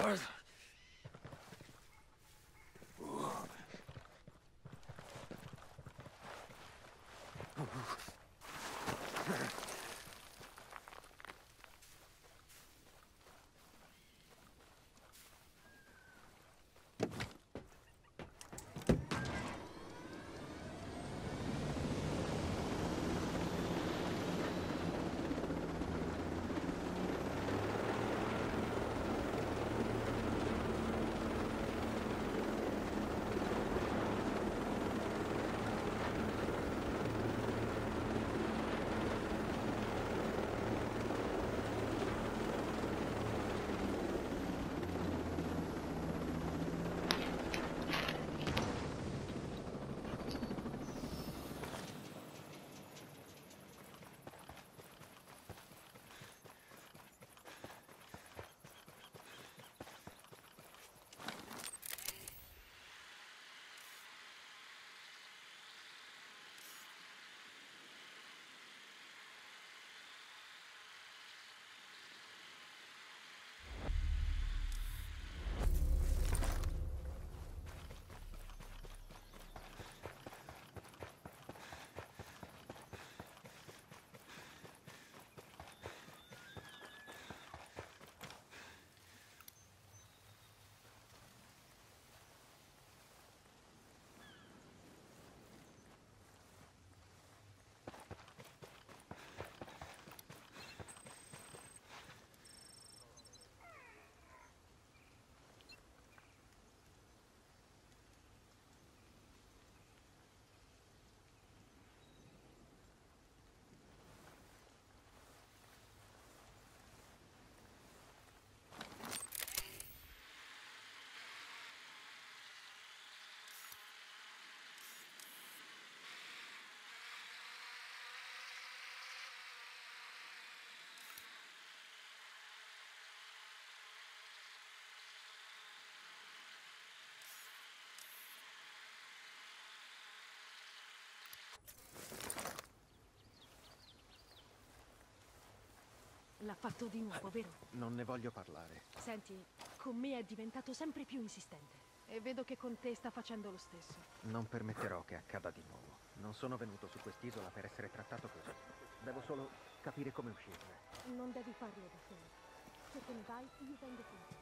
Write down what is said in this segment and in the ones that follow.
L'ha fatto di nuovo, vero? Non ne voglio parlare. Senti, con me è diventato sempre più insistente. E vedo che con te sta facendo lo stesso. Non permetterò che accada di nuovo. Non sono venuto su quest'isola per essere trattato così. Devo solo capire come uscirne. Non devi farlo da solo. Se te ne vai, io vengo con te.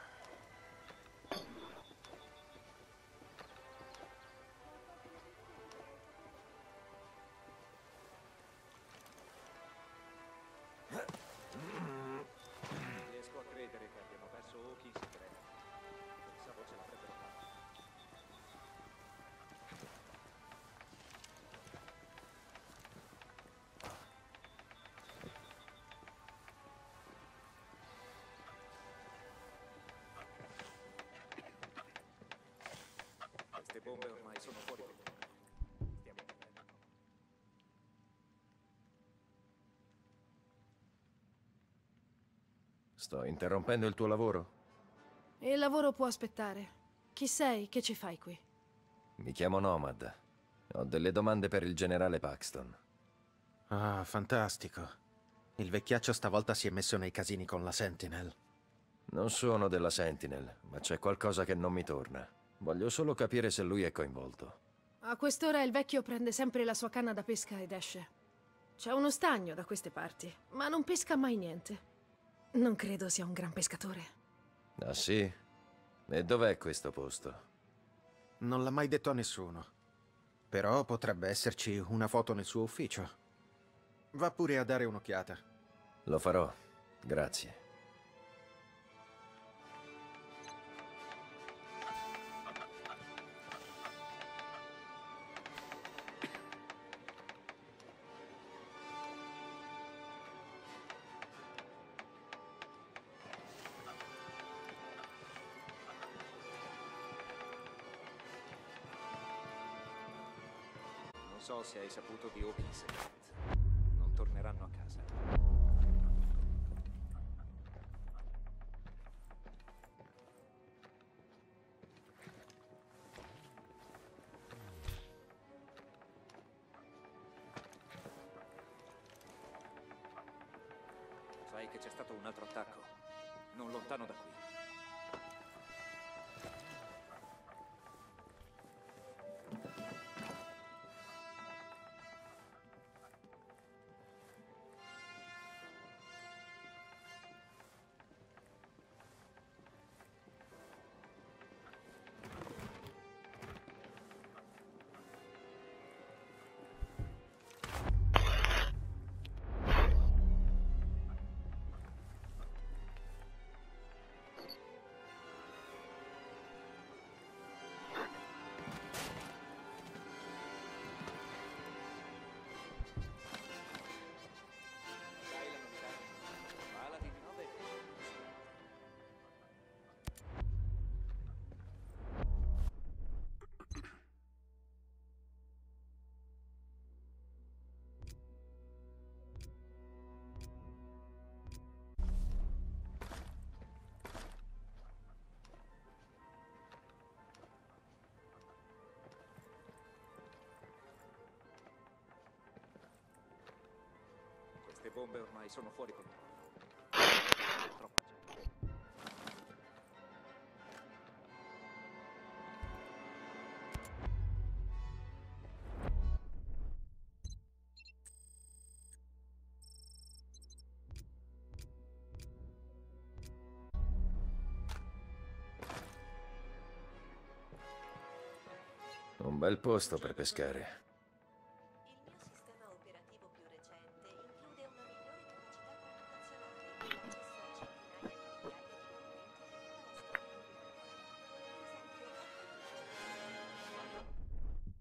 Riesco a credere che abbiamo perso Oki in segreto. Pensavo ce l'avrebbero fatta. Queste bombe ormai sono fuori pericolo. Stiamo perdendo. Sto interrompendo il tuo lavoro? Il lavoro può aspettare. Chi sei? Che ci fai qui? Mi chiamo Nomad. Ho delle domande per il generale Paxton. Ah, fantastico. Il vecchiaccio stavolta si è messo nei casini con la Sentinel. Non sono della Sentinel, ma c'è qualcosa che non mi torna. Voglio solo capire se lui è coinvolto. A quest'ora il vecchio prende sempre la sua canna da pesca ed esce. C'è uno stagno da queste parti, ma non pesca mai niente. Non credo sia un gran pescatore. Ah sì? E dov'è questo posto? Non l'ha mai detto a nessuno. Però potrebbe esserci una foto nel suo ufficio. Va pure a dare un'occhiata. Lo farò. Grazie. Non so se hai saputo di Oki in segreto. Non torneranno a casa. Sai che c'è stato un altro attacco, non lontano da qui. Queste bombe ormai sono fuori controllo. Troppa gente. Un bel posto per pescare. Il mio sistema operativo più recente include una migliore capacità computazionale e l'accesso a centinaia di migliaia di documenti di tutta la storia umana. Per esempio,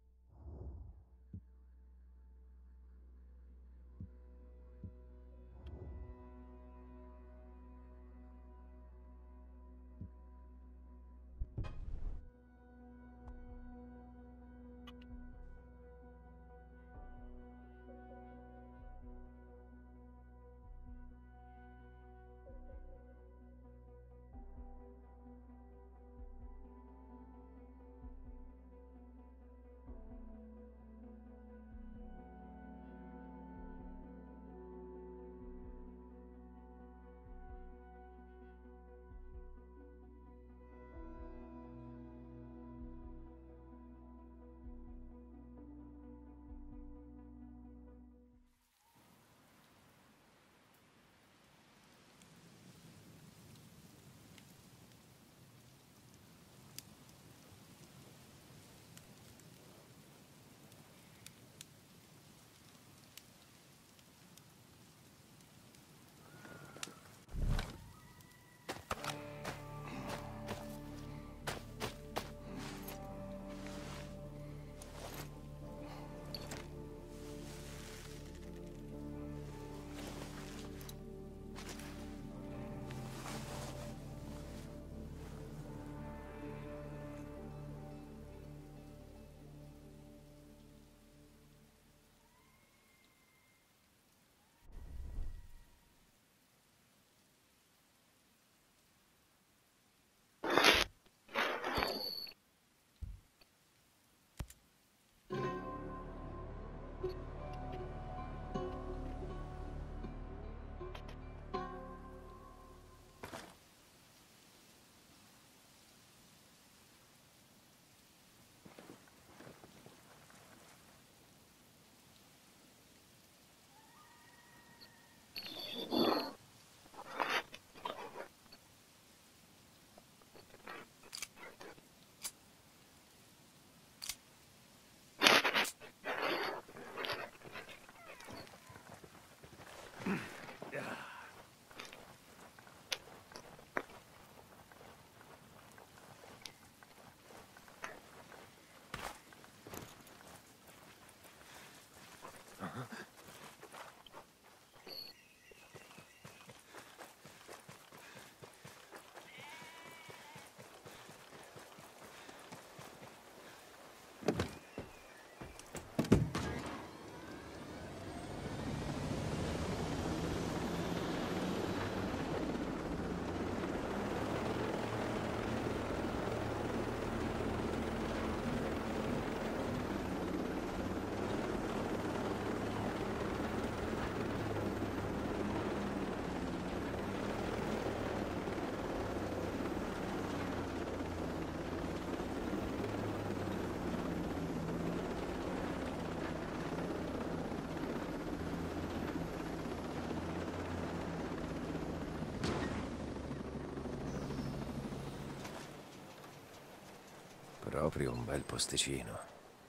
Proprio un bel posticino.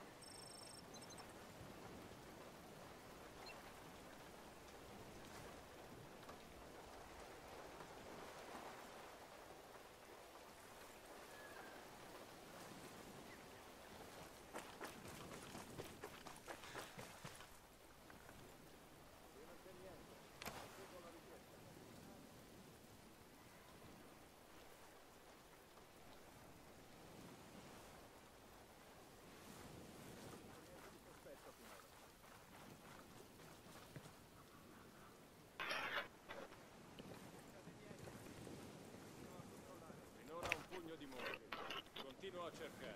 Finora un pugno di mosche. Continuo a cercare.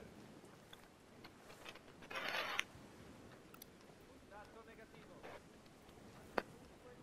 Contatto negativo.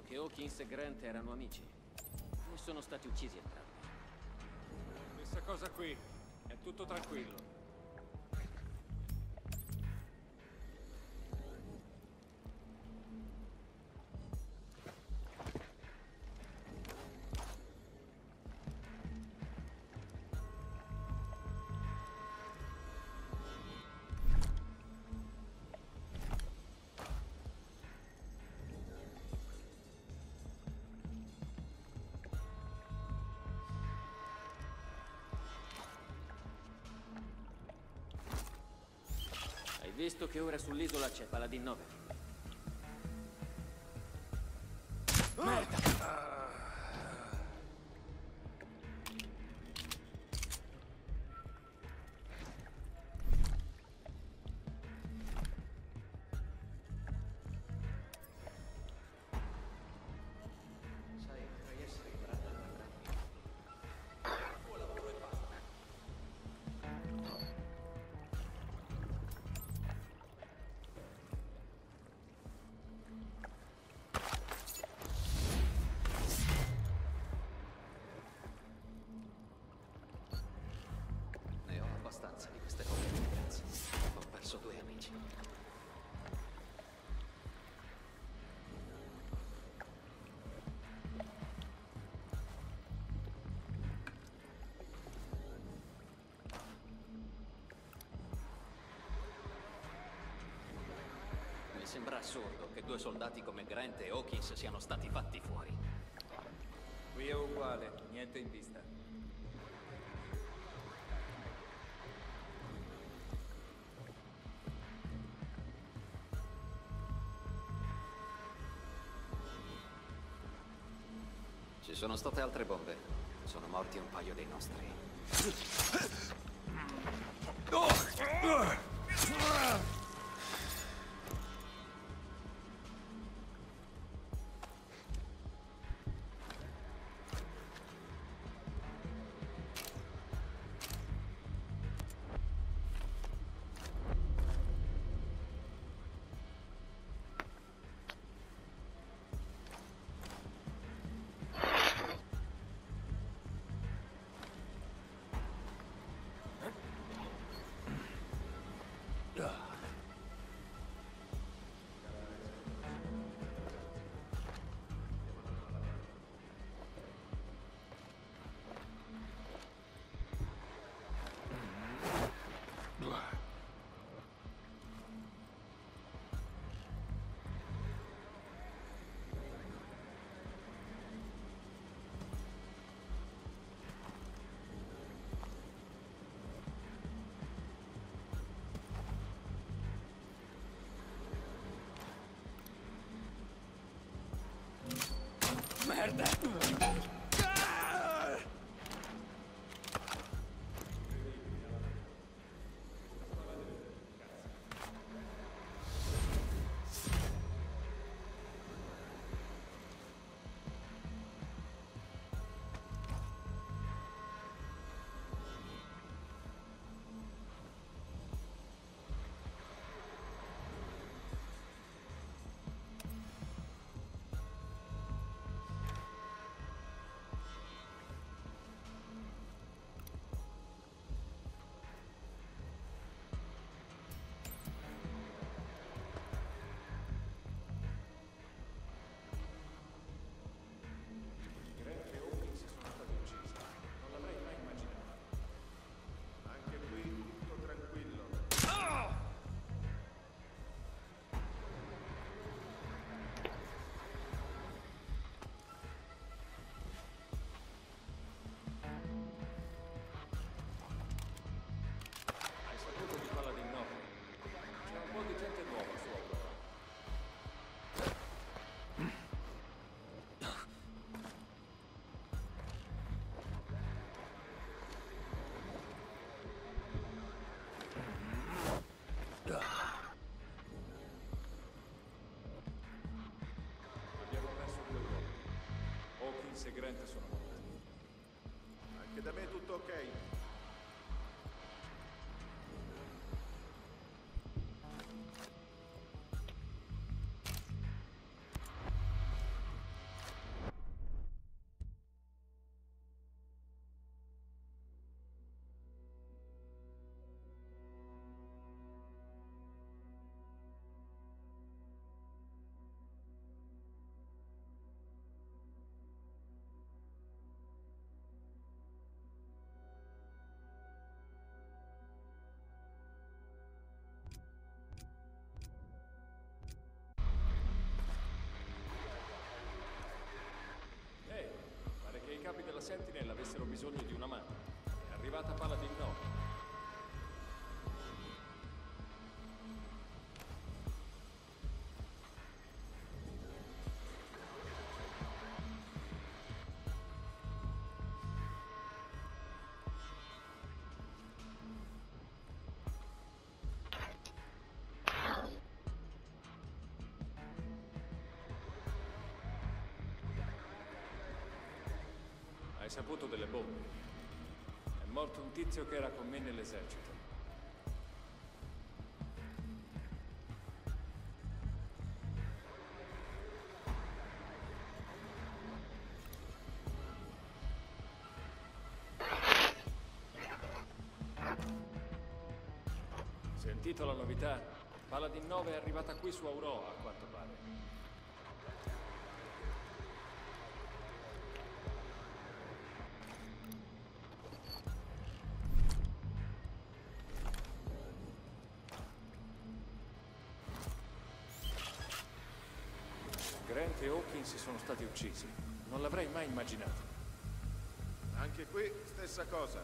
che Hawkins e Grant erano amici. E sono stati uccisi entrambi. Stessa cosa qui. È tutto tranquillo. Hai visto che ora sull'isola c'è Paladin 9? Ne ho abbastanza di queste cose di ragazzi. Ho perso 2 amici. Mi sembra assurdo che 2 soldati come Grant e Hawkins siano stati fatti fuori. Qui è uguale, niente in vista. Ci sono state altre bombe. Sono morti un paio dei nostri. Merda! Grant e Hawkins sono stati uccisi. Non l'avrei mai immaginato. Anche qui tutto tranquillo. Hai saputo di Paladin 9? C'è un po' di gente nuova su Aurora. Abbiamo perso 2 uomini. Hawkins e Grant sono morti. Anche da me è tutto ok. arrivata Paladin 9. Hai saputo delle bombe? È morto un tizio che era con me nell'esercito. Sentito la novità? Paladin 9 è arrivata qui su Aurora, a quanto pare. Grant e Hawkins sono stati uccisi. Non l'avrei mai immaginato. Anche qui, stessa cosa.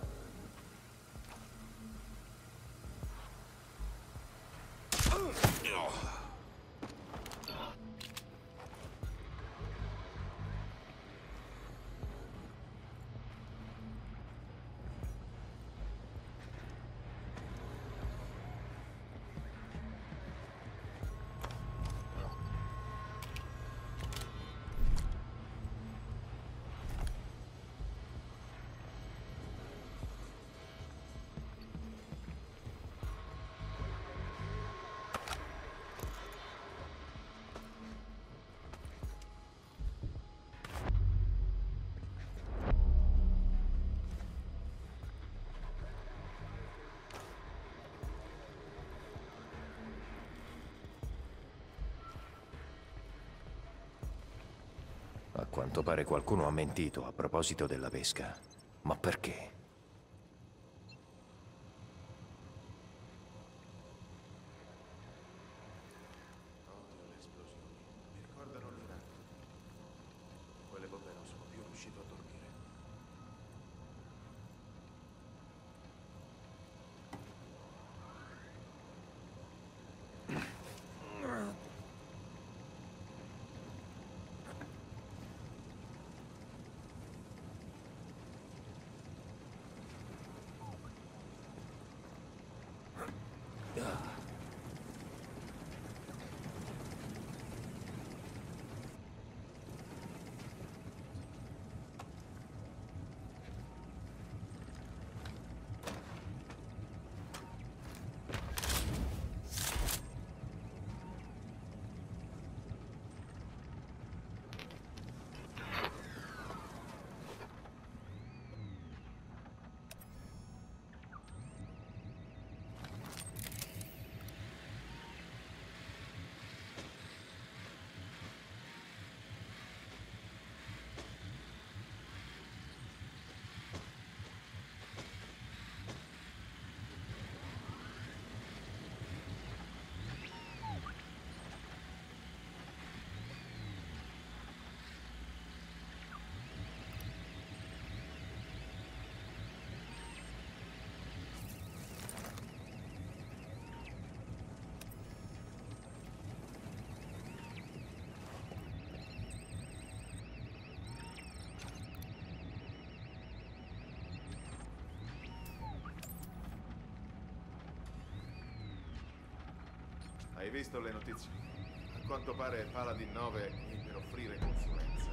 A quanto pare qualcuno ha mentito a proposito della pesca. Ma perché? Odio le esplosioni. Mi ricordano l'Iraq. Quelle bombe non sono più riuscito a dormire. Hai visto le notizie? A quanto pare Paladin 9 è qui per offrire consulenza.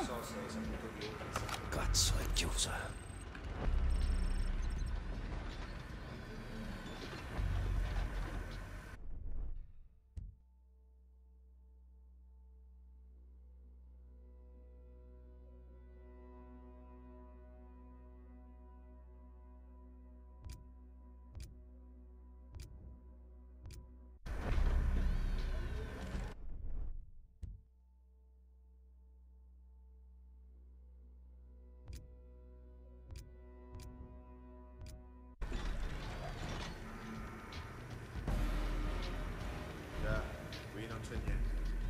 so se hai saputo di Hawkins. Cazzo, è chiusa. Già, qui non c'è niente.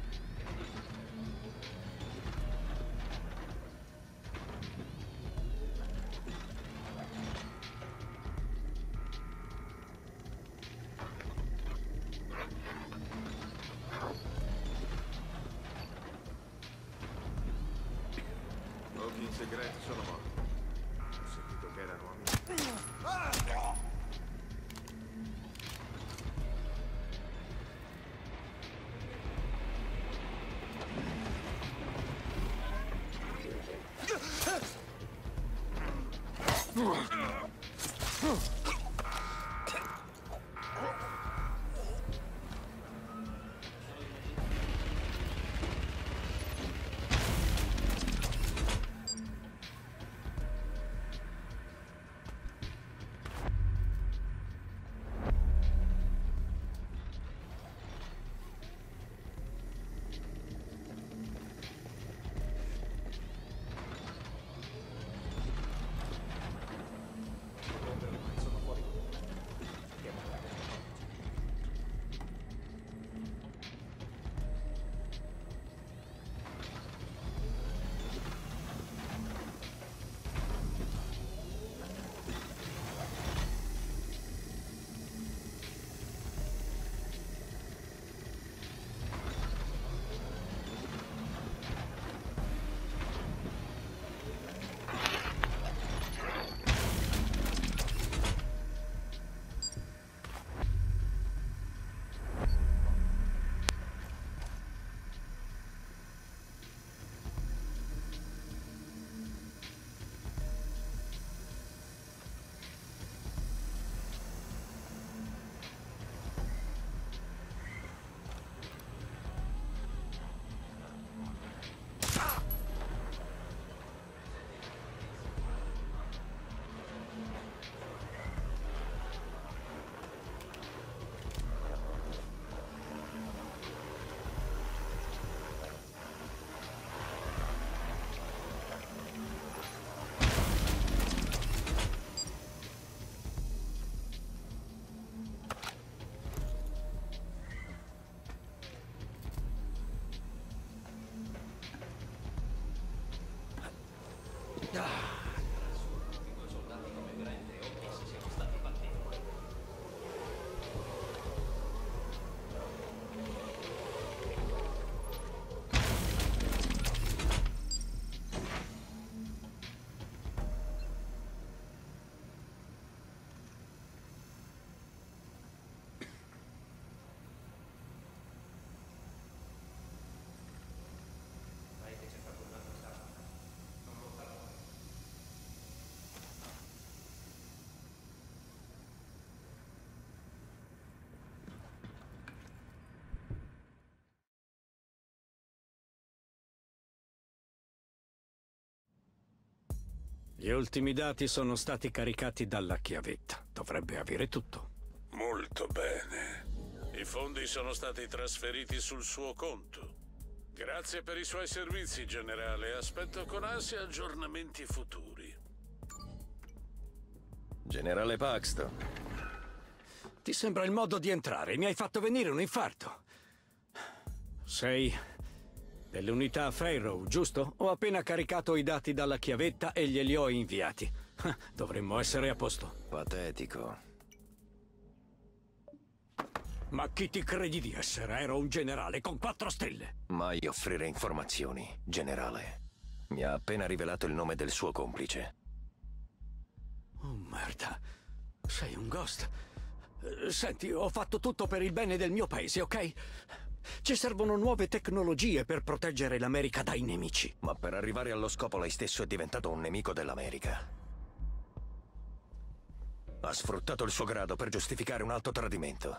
Hawkins e Grant sono morti. Ho sentito che erano amici. Gli ultimi dati sono stati caricati dalla chiavetta. Dovrebbe avere tutto. Molto bene. I fondi sono stati trasferiti sul suo conto. Grazie per i suoi servizi, generale. Aspetto con ansia aggiornamenti futuri. Generale Paxton. Ti sembra il modo di entrare? Mi hai fatto venire un infarto. Sei delle unità Fayrow, giusto? Ho appena caricato i dati dalla chiavetta e glieli ho inviati. Dovremmo essere a posto. Patetico. Ma chi ti credi di essere? Ero un generale con 4 stelle. Mai offrire informazioni, generale. Mi ha appena rivelato il nome del suo complice. Oh, merda. Sei un ghost. Senti, ho fatto tutto per il bene del mio paese, ok? Ci servono nuove tecnologie per proteggere l'America dai nemici. Ma per arrivare allo scopo lei stesso è diventato un nemico dell'America. Ha sfruttato il suo grado per giustificare un alto tradimento.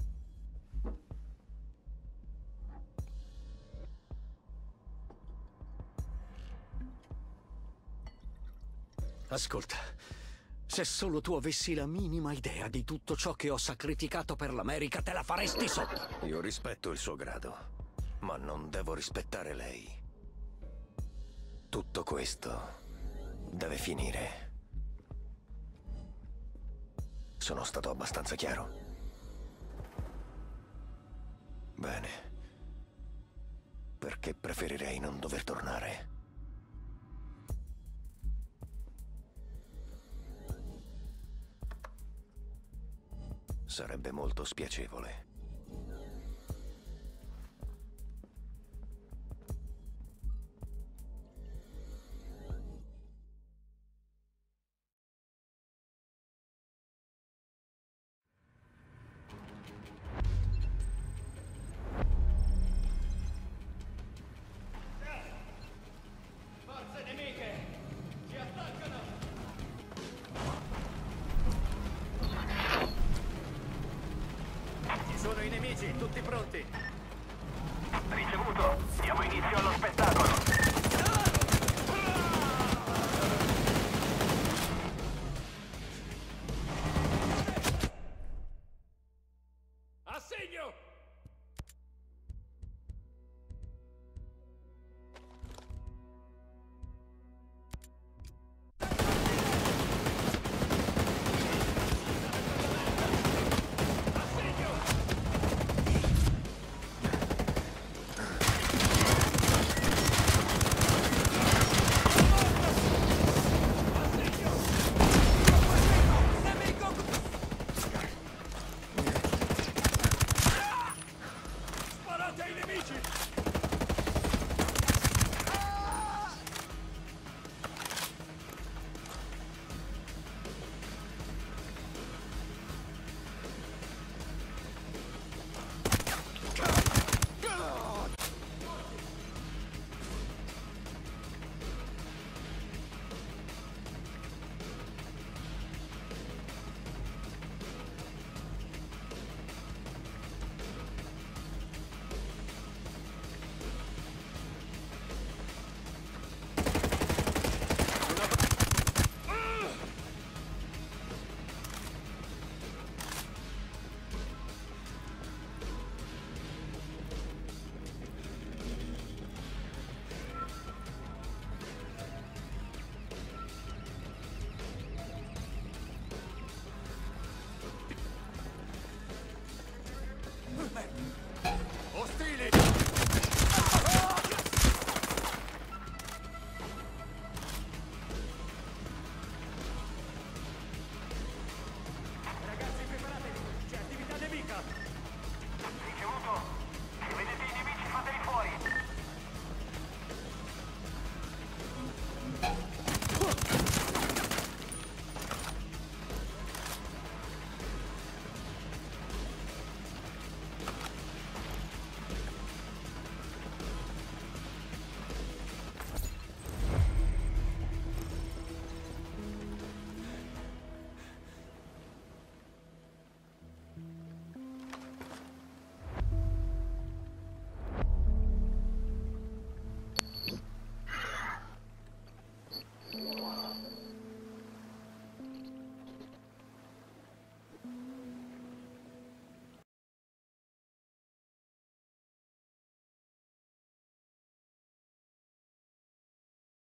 Ascolta, se solo tu avessi la minima idea di tutto ciò che ho sacrificato per l'America, te la faresti sotto. Io rispetto il suo grado, ma non devo rispettare lei. Tutto questo deve finire. Sono stato abbastanza chiaro? Bene. Perché preferirei non dover tornare. Sarebbe molto spiacevole. Forze nemiche! Ci attaccano! Ci sono i nemici, tutti pronti!